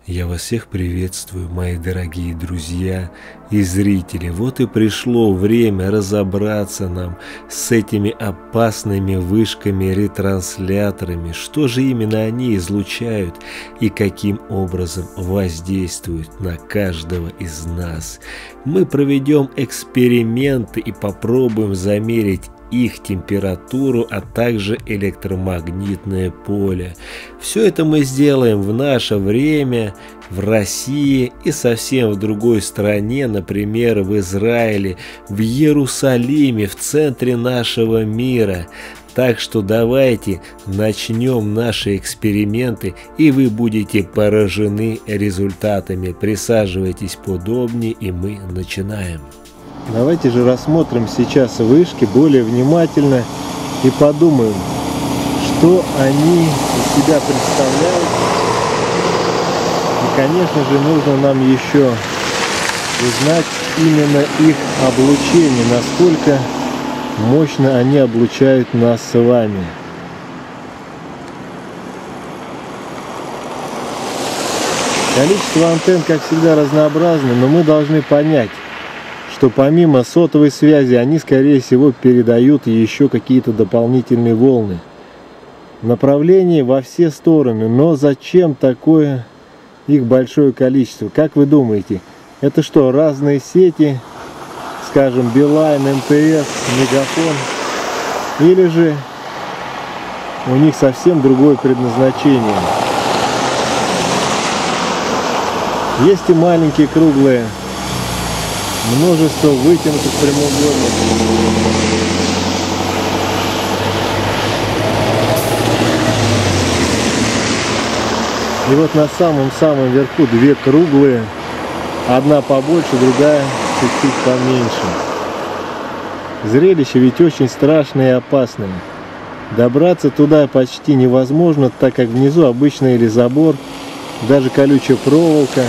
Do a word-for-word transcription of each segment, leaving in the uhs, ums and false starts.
Я вас всех приветствую, мои дорогие друзья и зрители. Вот и пришло время разобраться нам с этими опасными вышками-ретрансляторами, что же именно они излучают и каким образом воздействуют на каждого из нас. Мы проведем эксперименты и попробуем замерить их температуру, а также электромагнитное поле. Все это мы сделаем в наше время, в России и совсем в другой стране, например, в Израиле, в Иерусалиме, в центре нашего мира. Так что давайте начнем наши эксперименты, и вы будете поражены результатами. Присаживайтесь поудобнее, и мы начинаем. Давайте же рассмотрим сейчас вышки более внимательно и подумаем, что они из себя представляют. И, конечно же, нужно нам еще узнать именно их облучение, насколько мощно они облучают нас с вами. Количество антенн, как всегда, разнообразно, но мы должны понять, что помимо сотовой связи они, скорее всего, передают еще какие-то дополнительные волны. Направление во все стороны, но зачем такое их большое количество? Как вы думаете, это что, разные сети, скажем, Билайн, эм тэ эс, Мегафон, или же у них совсем другое предназначение? Есть и маленькие круглые, множество вытянутых прямоугольников. И вот на самом-самом верху две круглые, одна побольше, другая чуть-чуть поменьше. Зрелище ведь очень страшное и опасное. Добраться туда почти невозможно, так как внизу обычно или забор, даже колючая проволока.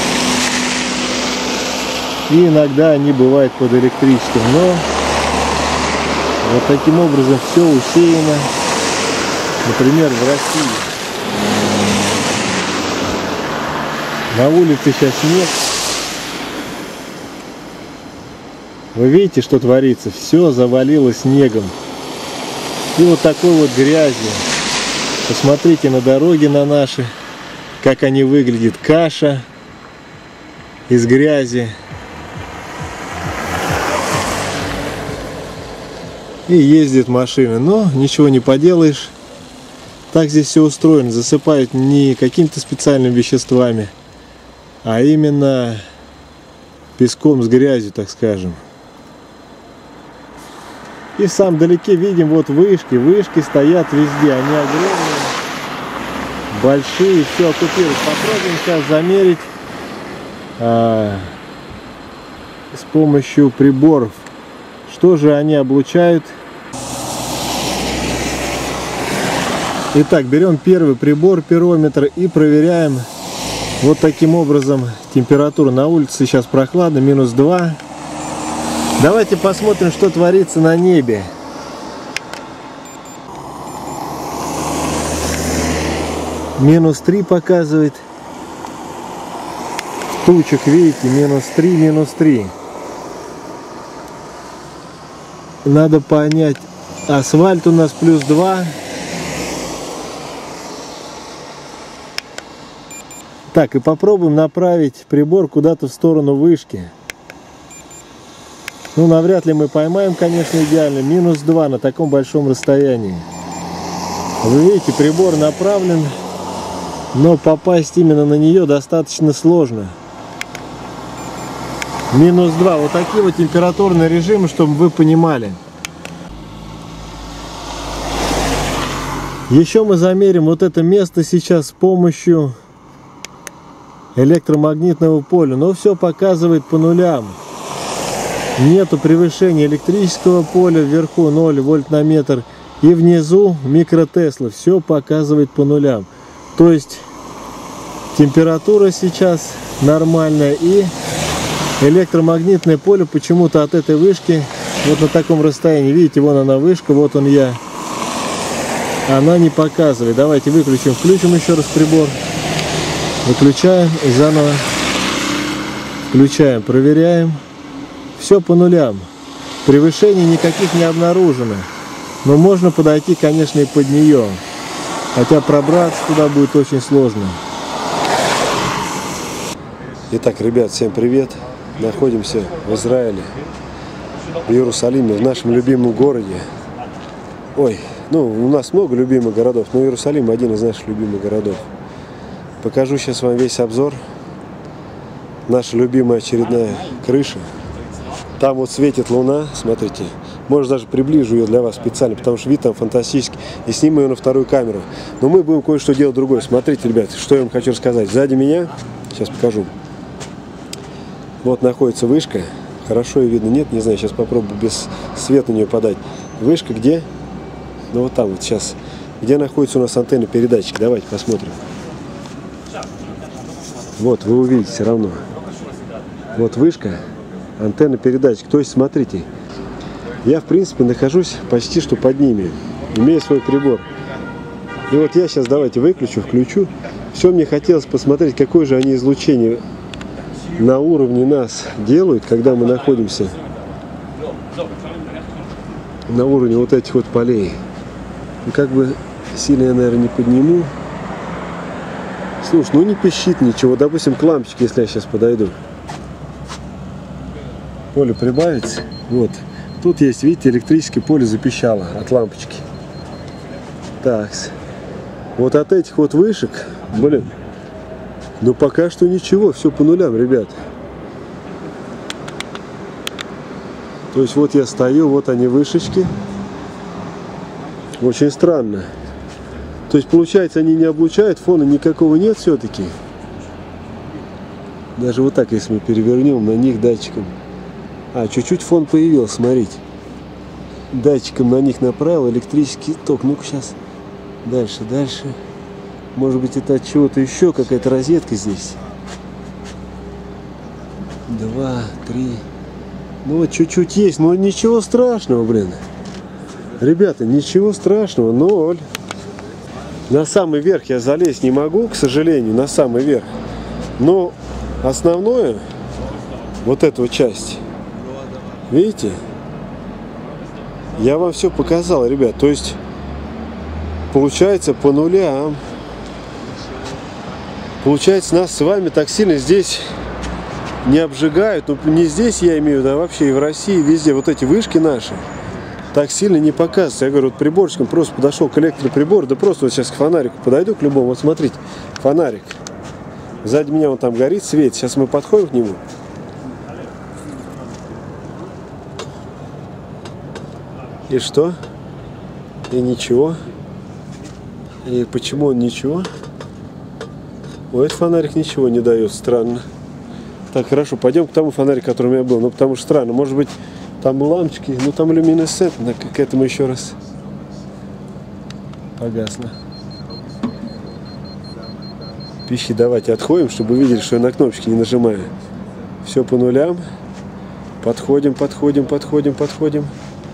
И иногда они бывают под электричеством, но вот таким образом все усеяно, например, в России. На улице сейчас снег. Вы видите, что творится? Все завалило снегом. И вот такой вот грязью. Посмотрите на дороги на наши, как они выглядят. Каша из грязи. И ездит машина, но ничего не поделаешь. Так здесь все устроено. Засыпают не какими-то специальными веществами, а именно песком с грязью, так скажем. И в самом далеке видим вот вышки. Вышки стоят везде. Они огромные, большие, все оккупируют. Попробуем сейчас замерить а, с помощью приборов. Что же они облучают? Итак, берем первый прибор, пирометр, и проверяем вот таким образом температуру. На улице сейчас прохладно, минус два. Давайте посмотрим, что творится на небе. Минус три показывает. Тучек, видите, минус три, минус три. Надо понять, асфальт у нас плюс два. Так, и попробуем направить прибор куда-то в сторону вышки. Ну, навряд ли мы поймаем, конечно, идеально. Минус два на таком большом расстоянии. Вы видите, прибор направлен, но попасть именно на нее достаточно сложно. Минус два. Вот такие вот температурные режимы, чтобы вы понимали. Еще мы замерим вот это место сейчас с помощью электромагнитного поля. Но все показывает по нулям. Нету превышения электрического поля. Вверху ноль вольт на метр. И внизу микротесла. Все показывает по нулям. То есть температура сейчас нормальная. И электромагнитное поле почему-то от этой вышки вот на таком расстоянии. Видите, вон она вышка, вот он я. Она не показывает. Давайте выключим, включим еще раз прибор. Выключаем и заново включаем, проверяем. Все по нулям. Превышений никаких не обнаружено. Но можно подойти, конечно, и под нее. Хотя пробраться туда будет очень сложно. Итак, ребят, всем привет. Находимся в Израиле, в Иерусалиме, в нашем любимом городе. Ой, ну, у нас много любимых городов, но Иерусалим один из наших любимых городов. Покажу сейчас вам весь обзор. Наша любимая очередная крыша. Там вот светит луна, смотрите. Может, даже приближу ее для вас специально, потому что вид там фантастический. И сниму ее на вторую камеру. Но мы будем кое-что делать другое. Смотрите, ребят, что я вам хочу рассказать. Сзади меня, сейчас покажу. Вот находится вышка. Хорошо ее видно, нет, не знаю, сейчас попробую без света на нее подать. Вышка где? Ну вот там вот сейчас. Где находится у нас антенна передатчик? Давайте посмотрим. Вот, вы увидите все равно. Вот вышка, антенна передатчик. То есть, смотрите, я в принципе нахожусь почти что под ними, имея свой прибор. И вот я сейчас, давайте выключу, включу. Все, мне хотелось посмотреть, какое же они излучение на уровне нас делают, когда мы находимся на уровне вот этих вот полей. И как бы сильно я, наверное, не подниму. Слушай, ну не пищит ничего. Допустим, к лампочке, если я сейчас подойду. Поле прибавится. Вот. Тут есть, видите, электрическое поле запищало от лампочки. Так. Вот от этих вот вышек, блин, ну пока что ничего. Все по нулям, ребят. То есть вот я стою, вот они вышечки. Очень странно. То есть, получается, они не облучают, фона никакого нет все-таки. Даже вот так, если мы перевернем на них датчиком. А, чуть-чуть фон появился, смотрите. Датчиком на них направил электрический ток. Ну-ка сейчас. Дальше, дальше. Может быть, это от чего-то еще, какая-то розетка здесь. Два, три. Ну вот чуть-чуть есть, но ничего страшного, блин. Ребята, ничего страшного, ноль. На самый верх я залезть не могу, к сожалению, на самый верх. Но основное, вот эту часть, видите, я вам все показал, ребят. То есть, получается по нулям. Получается, нас с вами так сильно здесь не обжигают. Ну, не здесь я имею в виду, а вообще и в России, везде. Вот эти вышки наши так сильно не показывается. Я говорю, вот приборчиком просто подошел к электроприбору, да просто вот сейчас к фонарику подойду, к любому. Вот смотрите, фонарик. Сзади меня он там горит, светит. Сейчас мы подходим к нему. И что? И ничего. И почему он ничего? Ой, этот фонарик ничего не дает, странно. Так, хорошо, пойдем к тому фонарику, который у меня был. Ну, потому что странно, может быть, там лампочки, ну там люминесцентно, к этому еще раз погасло. Пищи, давайте отходим, чтобы увидели, что я на кнопочки не нажимаю. Все по нулям. Подходим, подходим, подходим, подходим.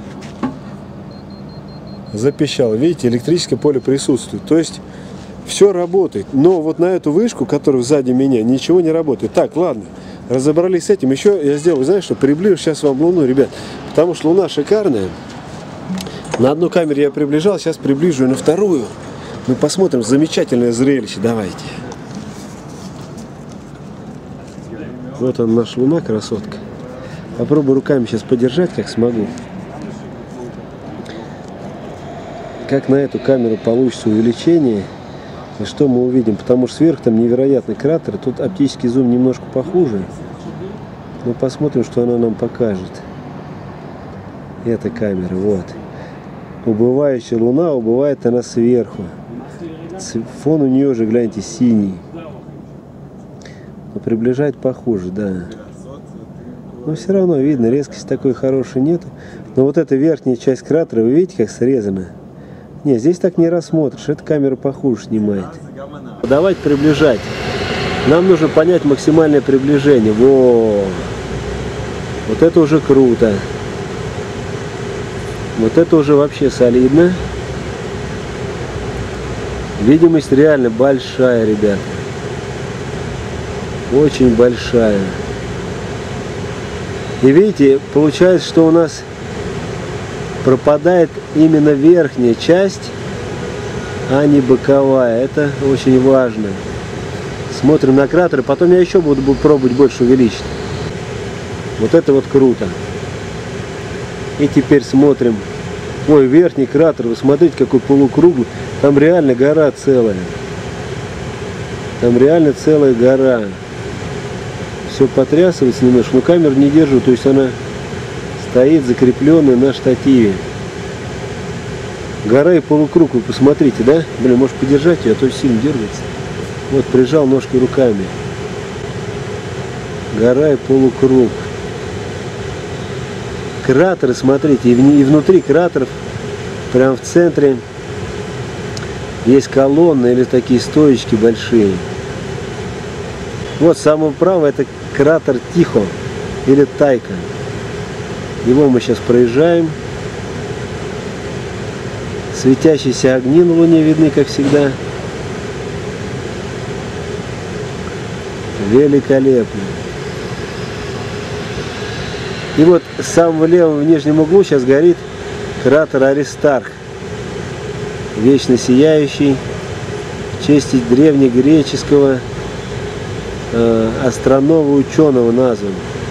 Запищало. Видите, электрическое поле присутствует. То есть все работает. Но вот на эту вышку, которая сзади меня, ничего не работает. Так, ладно. Разобрались с этим. Еще я сделал, знаешь, что приближу сейчас вам Луну, ребят. Потому что Луна шикарная. На одну камеру я приближал, сейчас приближу и на вторую. Мы посмотрим замечательное зрелище. Давайте. Вот он, наша Луна, красотка. Попробую руками сейчас подержать, как смогу. Как на эту камеру получится увеличение. И что мы увидим? Потому что сверху там невероятный кратер. Тут оптический зум немножко похуже. Но посмотрим, что она нам покажет. Эта камера, вот. Убывающая Луна, убывает она сверху. Фон у нее же, гляньте, синий. Но приближать похуже, да. Но все равно видно, резкости такой хорошей нет. Но вот эта верхняя часть кратера, вы видите, как срезана? Не, здесь так не рассмотришь, эта камера похуже снимает. Давайте приближать. Нам нужно понять максимальное приближение. Во! Вот это уже круто. Вот это уже вообще солидно. Видимость реально большая, ребята. очень большая. И видите, получается, что у нас пропадает именно верхняя часть, а не боковая. Это очень важно. Смотрим на кратеры. Потом я еще буду пробовать больше увеличить. Вот это вот круто. И теперь смотрим. Ой, верхний кратер. Вы смотрите, какой полукруглый. Там реально гора целая. Там реально целая гора. Все потрясывается немножко, но камеру не держу. То есть она стоит закрепленная на штативе. Гора и полукруг, вы посмотрите, да? Блин, может подержать ее, а то сильно дергается. Вот, прижал ножкой руками. Гора и полукруг. Кратеры, смотрите, и, в, и внутри кратеров, прям в центре, есть колонны или такие стоечки большие. Вот, самого права это кратер Тихо или Тайка. Его мы сейчас проезжаем. Светящиеся огни на Луне видны, как всегда. Великолепно. И вот с самого левого в нижнем углу сейчас горит кратер Аристарх. Вечно сияющий. В честь древнегреческого э, астронома, ученого назван.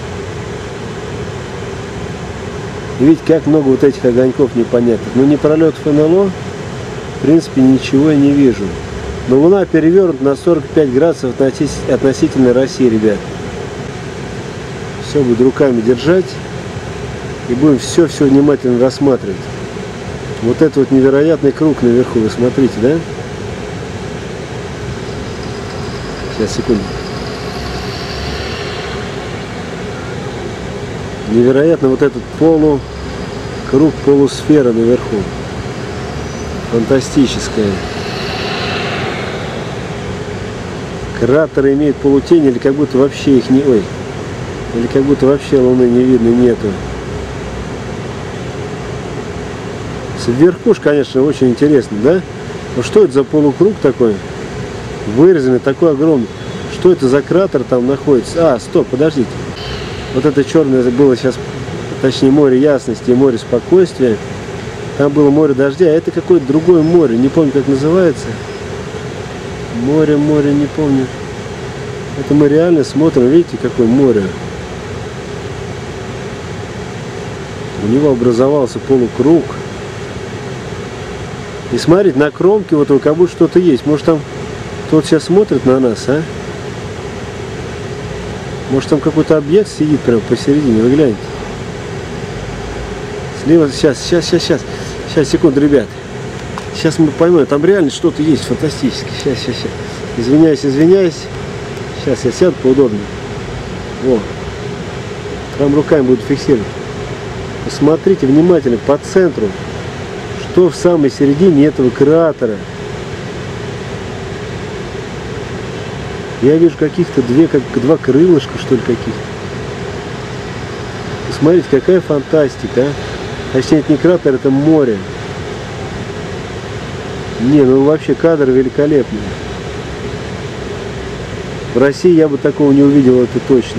И видите, как много вот этих огоньков непонятных. Но не пролетов эн эл о, в принципе, ничего я не вижу. Но Луна перевернута на сорок пять градусов относительно России, ребят. Все буду руками держать. И будем все-все внимательно рассматривать. Вот это вот невероятный круг наверху, вы смотрите, да? Сейчас, секунду. Невероятно вот этот полу, круг, полусфера наверху. Фантастическая. Кратеры имеют полутень, или как будто вообще их не... Ой. Или как будто вообще Луны не видно, нету. Сверху, конечно, очень интересно, да? Ну что это за полукруг такой? Вырезанный, такой огромный. Что это за кратер там находится? А, стоп, подождите. Вот это черное было сейчас, точнее, море ясности и море спокойствия. Там было море дождя, а это какое-то другое море. Не помню, как называется. Море, море, не помню. Это мы реально смотрим, видите, какое море. У него образовался полукруг. И смотрите, на кромке вот как будто что-то есть. Может, там кто-то сейчас смотрит на нас, а? Может, там какой-то объект сидит прямо посередине, вы гляньте. Слева, сейчас, сейчас, сейчас, сейчас. Сейчас, секунду, ребят. Сейчас мы поймем, там реально что-то есть фантастическое. Сейчас, сейчас, сейчас. Извиняюсь, извиняюсь. Сейчас я сяду поудобнее. Во. Прям руками буду фиксировать. Посмотрите внимательно по центру, что в самой середине этого кратера. Я вижу каких-то две, как два крылышка, что ли, каких-то. Посмотрите, какая фантастика, а? Точнее, это не кратер, это море. Не, ну вообще кадр великолепный. В России я бы такого не увидел, это точно.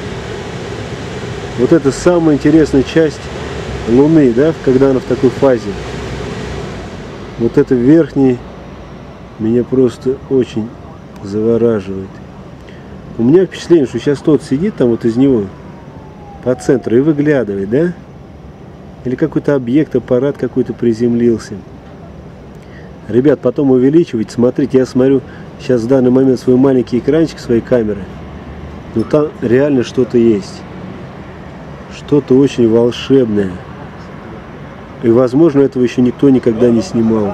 Вот это самая интересная часть Луны, да, когда она в такой фазе. Вот это верхний меня просто очень завораживает. У меня впечатление, что сейчас тот сидит там вот из него по центру и выглядывает, да? Или какой-то объект, аппарат какой-то приземлился. Ребят, потом увеличивать. Смотрите, я смотрю сейчас в данный момент свой маленький экранчик своей камеры. Но там реально что-то есть. Что-то очень волшебное. И, возможно, этого еще никто никогда не снимал.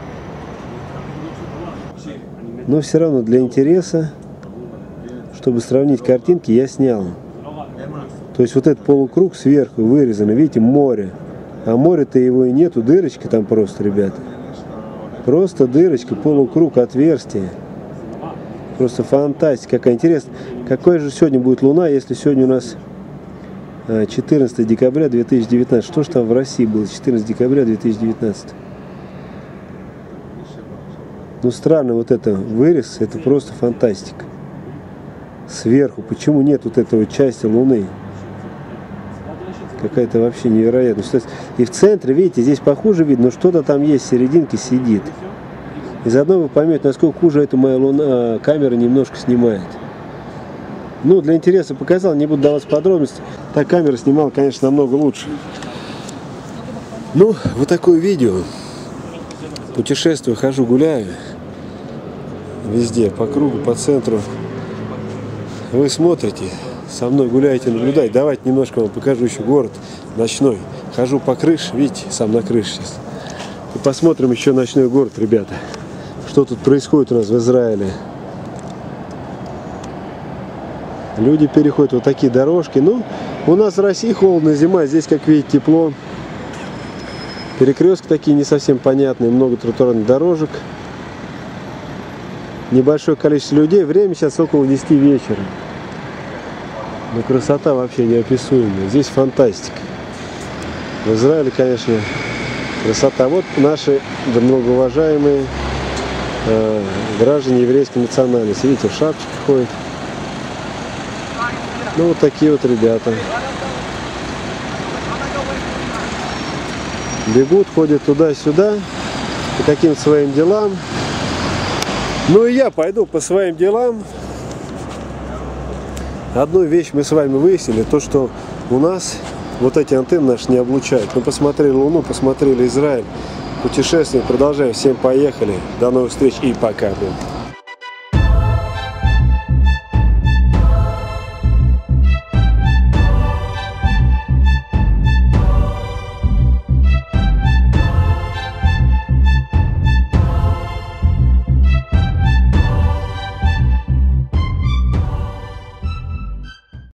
Но все равно для интереса, чтобы сравнить картинки, я снял. То есть вот этот полукруг сверху вырезанный, видите, море. А море-то его и нету, дырочка там просто, ребята. Просто дырочка, полукруг, отверстие. Просто фантастика, какая интересная. Какой же сегодня будет Луна, если сегодня у нас четырнадцатое декабря две тысячи девятнадцатого. Что ж там в России было четырнадцатое декабря две тысячи девятнадцатого? Ну странно, вот это вырез, это просто фантастика. сверху. Почему нет вот этого части Луны? Какая-то вообще невероятность. И в центре, видите, здесь похуже видно, но что-то там есть, в серединке сидит. И заодно вы поймете, насколько хуже эта моя луна, камера немножко снимает. Ну, для интереса показал, не буду давать подробности. Та камера снимала, конечно, намного лучше. Ну, вот такое видео. Путешествую, хожу, гуляю. Везде, по кругу, по центру. Вы смотрите, со мной гуляете, наблюдаете. Давайте немножко вам покажу еще город ночной. Хожу по крыше, видите, сам на крыше сейчас. И посмотрим еще ночной город, ребята. Что тут происходит у нас в Израиле. Люди переходят вот такие дорожки. Ну, у нас в России холодно, зима, здесь, как видите, тепло. Перекрестки такие не совсем понятные, много тротуарных дорожек. Небольшое количество людей. Время сейчас около десяти вечера. Но красота вообще неописуемая. Здесь фантастика. В Израиле, конечно, красота. Вот наши да, многоуважаемые э, граждане еврейской национальности. Видите, в шапочках ходят. Ну, вот такие вот ребята. Бегут, ходят туда-сюда по каким-то своим делам. Ну и я пойду по своим делам. Одну вещь мы с вами выяснили, то что у нас вот эти антенны наши не облучают. Мы посмотрели Луну, посмотрели Израиль. Путешествие продолжаем. Всем поехали. До новых встреч и пока.